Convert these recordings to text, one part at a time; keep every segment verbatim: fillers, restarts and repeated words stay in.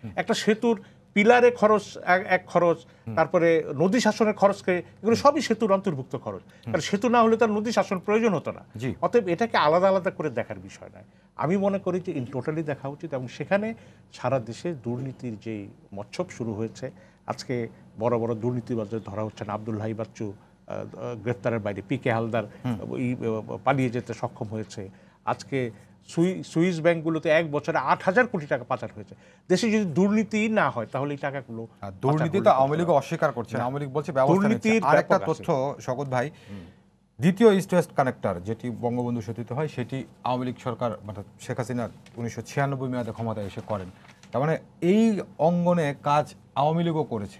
একটা সেতুর পিলারে খরচ এক খরচ, তারপরে নদী শাসনের খরচকে, এগুলো সবই সেতুর অন্তর্ভুক্ত খরচ। কারণ সেতু না হলে তার নদী শাসন প্রয়োজন হতো না। অতএব এটাকে আলাদা আলাদা করে দেখার বিষয় নয়। আমি মনে করি যে ইন টোটালি দেখা উচিত, এবং সেখানে সারা দেশে দুর্নীতির যে মচ্ছব শুরু হয়েছে, আজকে বড় বড় দুর্নীতিবাজদের ধরা হচ্ছেন, আব্দুল হাই বাচ্চু গ্রেফতারের বাইরে, পি কে হালদার পালিয়ে যেতে সক্ষম হয়েছে, আজকে সুইস ব্যাংকগুলোতে এক বছরে আট হাজার কোটি টাকা পাচার হয়েছে। দেশে যদি দুর্নীতি না হয় তাহলে এই টাকাগুলো, দুর্নীতি তো আওয়ামী লীগ অস্বীকার করছে, আওয়ামী লীগ বলছে ব্যবস্থা নিচ্ছে। আরেকটা তথ্য শওকত ভাই, দ্বিতীয় ইস্ট ওয়েস্ট কানেক্টর যেটি বঙ্গবন্ধু সেতুতে হয়, সেটি আওয়ামী লীগ সরকার মানে শেখ হাসিনার উনিশশো ছিয়ানব্বই মেয়াদে ক্ষমতায় এসে করেন। তার মানে এই অঙ্গনে কাজ আওয়ামী লীগও করেছে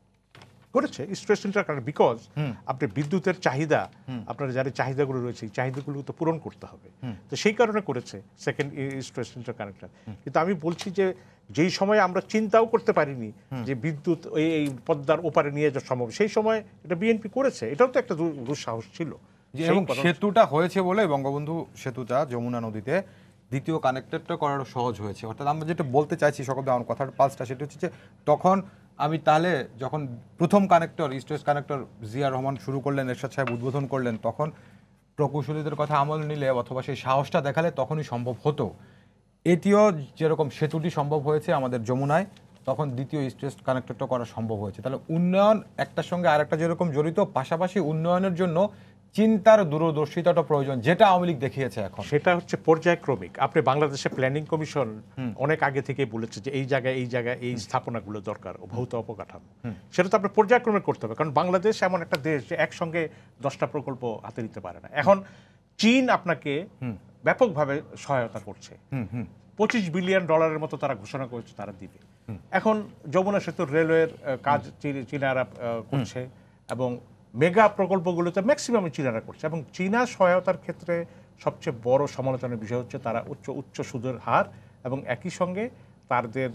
করেছে ইস্ট ওয়েস্ট ইন্টারকানেক্টর, বিকজ আপনি বিদ্যুতের চাহিদা, আপনার যারা চাহিদাগুলো রয়েছে এই চাহিদাগুলো তো পূরণ করতে হবে, তো সেই কারণে করেছে সেকেন্ড ইস্ট ওয়েস্ট ইন্টারকানেক্টর। কিন্তু আমি বলছি যে যেই সময় আমরা চিন্তাও করতে পারিনি যে বিদ্যুৎ এই পদ্মার ওপারে নিয়ে যাওয়া সম্ভব, সেই সময় এটা বিএনপি করেছে। এটাও তো একটা দুঃসাহস ছিল। এবং সেতুটা হয়েছে বলে বঙ্গবন্ধু সেতুটা যমুনা নদীতে দ্বিতীয় কানেক্টরটা করার সহজ হয়েছে। অর্থাৎ আমরা যেটা বলতে চাইছি সকল আমার কথার পালসটা, সেটা হচ্ছে যে তখন আমি তাহলে যখন প্রথম connector east west connector Zia Rahman শুরু করলেন, এরশাদ সাহেব উদ্বোধন করলেন, তখন প্রকৌশলীদের কথা আমল নিলে অথবা সেই সাহসটা দেখালে তখনই সম্ভব হতো। এটিও যেরকম সেতুটি সম্ভব হয়েছে আমাদের যমুনায়, তখন দ্বিতীয় ইস্ট ওয়েস্ট কানেক্টরটা করা সম্ভব হয়েছে। তাহলে উন্নয়ন একটার সঙ্গে আরেকটা যেরকম জড়িত, পাশাপাশি উন্নয়নের জন্য চিন্তার দূরদর্শিতাটা প্রয়োজন, যেটা আওয়ামী লীগ দেখিয়েছে এখন। সেটা হচ্ছে পর্যায়ক্রমিক। আপনি বাংলাদেশে প্ল্যানিং কমিশন অনেক আগে থেকে বলেছে যে এই জায়গায় এই জায়গায় এই স্থাপনাগুলো দরকার, ভৌত অবকাঠামো, সেটা তো আপনি পর্যায়ক্রমে করতে হবে। কারণ বাংলাদেশ এমন একটা দেশ যে একসঙ্গে দশটা প্রকল্প হাতে নিতে পারে না। এখন চীন আপনাকে ব্যাপকভাবে সহায়তা করছে, পঁচিশ বিলিয়ন ডলারের মতো তারা ঘোষণা করেছে তারা দিবে। এখন যমুনা সেতুর রেলওয়ের কাজ চীনারা করছে, এবং মেগা প্রকল্পগুলোতে ম্যাক্সিমাম চীনারা করছে। এবং চীনা সহায়তার ক্ষেত্রে সবচেয়ে বড় সমালোচনার বিষয় হচ্ছে তারা উচ্চ উচ্চ সুদের হার, এবং একই সঙ্গে তাদের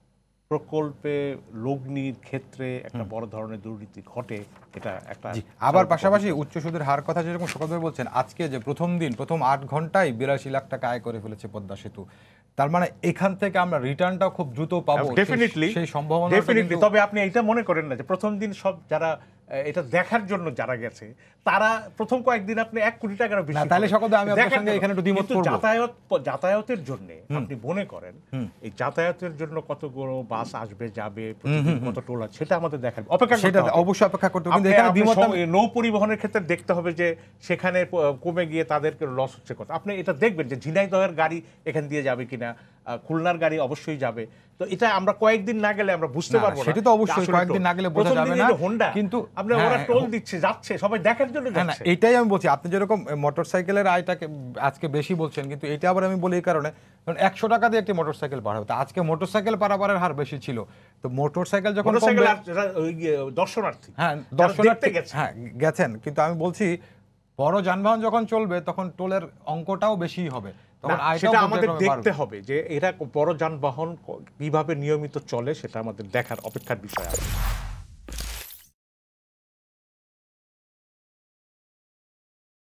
প্রকল্পে লগ্নির ক্ষেত্রে একটা বড় ধরনের দুর্নীতি ঘটে। এটা একটা আবার পাশাপাশি উচ্চ সুদের হার কথা যেরকম শওকত ভাই বলছেন, আজকে যে প্রথম দিন প্রথম আট ঘন্টায় বিরাশি লাখ টাকা আয় করে ফেলেছে পদ্মা সেতু, তার মানে এখান থেকে আমরা রিটার্নটাও খুব দ্রুত পাবো ডেফিনেটলি, সেই সম্ভাবনা ডেফিনেটলি। তবে আপনি এটা মনে করেন না যে প্রথম দিন সব যারা এটা দেখার জন্য যারা গেছে তারা প্রথম কয়েকদিন আপনি এক কোটি টাকার বেশি, তাহলে সকল আমি আপনার সঙ্গে এখানে একটু দ্বিমত করব। যাতায়াত যাতায়াতের জন্য আপনি মনে করেন এই যাতায়াতের জন্য কতগুলো বাস আসবে যাবে, প্রতিদিন কত টোল আছে, সেটা আমাদের দেখার অপেক্ষা করতে হবে। অবশ্যই অপেক্ষা করতে হবে। কিন্তু এখানে দ্বিমত নৌ পরিবহনের ক্ষেত্রে দেখতে হবে যে সেখানে কমে গিয়ে তাদেরকে লস হচ্ছে কত। আপনি এটা দেখবেন যে ঝিনাইদহের গাড়ি এখান দিয়ে যাবে কিনা, খুলনার গাড়ি অবশ্যই যাবে। তো এটা আমরা কয়েকদিন না গেলে আমরা বুঝতে পারবো না। সেটা তো অবশ্যই কয়েকদিন না গেলে বোঝা যাবে না। হোন্ডা কিন্তু আপনি ওরা টোল দিচ্ছে, যাচ্ছে, সবাই দেখার জন্য যাচ্ছে। এটাই আমি বলছি, আপনি যেরকম মোটরসাইকেলের আয়টাকে আজকে বেশি বলছেন, কিন্তু এটা আবার আমি বলি এই কারণে, কারণ একশো টাকা দিয়ে একটি মোটরসাইকেল পার হবে। আজকে মোটরসাইকেল পারাপারের হার বেশি ছিল, তো মোটরসাইকেল যখন দর্শনার্থী, হ্যাঁ দর্শনার্থী হ্যাঁ গেছেন, কিন্তু আমি বলছি বড় যানবাহন যখন চলবে তখন টোলের অঙ্কটাও বেশি হবে। সেটা আমাদের দেখতে হবে যে এরা বড় যানবাহন কিভাবে নিয়মিত চলে, সেটা আমাদের দেখার অপেক্ষার বিষয় আছে।